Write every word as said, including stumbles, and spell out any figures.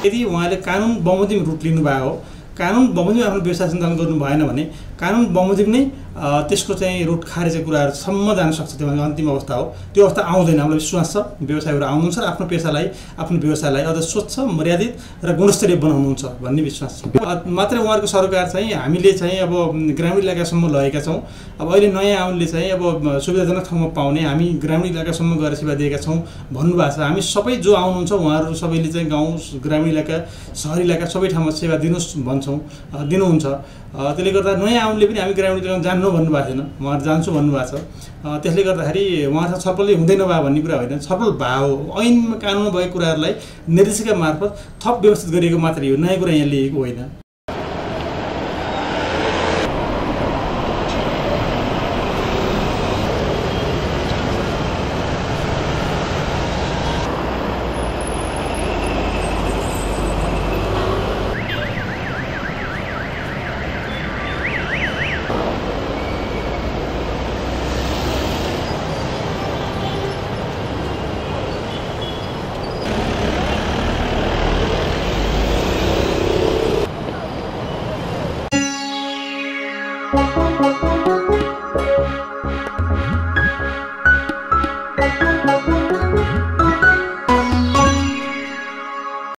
यदि उहाँले कानुन बमोजिम रुट लिनुभएको हो, कानुन बमोजिम आफ्नो व्यवसाय सञ्चालन गर्नु भएन भने कानुन बमोजिम नै त्यसको चाहिँ रुट खारेजको कुराहरूसम्म जान सक्छ। त्यो अन्तिम अवस्था हो। त्यो अवस्था आउँदैन, हामीलाई विश्वास छ। व्यवसायहरू आउनुहुन्छ र आफ्नो पेसालाई आफ्नो व्यवसायलाई अझ स्वच्छ, मर्यादित र गुणस्तरीय बनाउनुहुन्छ भन्ने विश्वास छ। मात्रै उहाँहरूको सरकार चाहिँ हामीले चाहिँ अब ग्रामीण इलाकासम्म लगेका छौँ। अब अहिले नयाँ आउनले चाहिँ अब सुविधाजनक ठाउँमा पाउने, हामी ग्रामीण इलाकासम्म गएर सेवा दिएका छौँ भन्नुभएको छ। हामी सबै जो आउनुहुन्छ उहाँहरू सबैले चाहिँ गाउँ, ग्रामीण इलाका, सहरी इलाका सबै ठाउँमा सेवा दिनुहोस् भन्छौँ, दिनुहुन्छ। त्यसले गर्दा नयाँ आउनले पनि हामी ग्रामीण इलाकामा जान्नु भन्नुभएको छैन, उहाँहरू जान्छु भन्नुभएको छ। त्यसले गर्दाखेरि उहाँसँग छलफलै हुँदैन भयो भन्ने कुरा होइन, छलफल भयो। ऐनमा कानुनमा भएको कुराहरूलाई निर्देशिका मार्फत थप व्यवस्थित गरिएको मात्रै हो, नयाँ कुरा यहाँ लिएको होइन।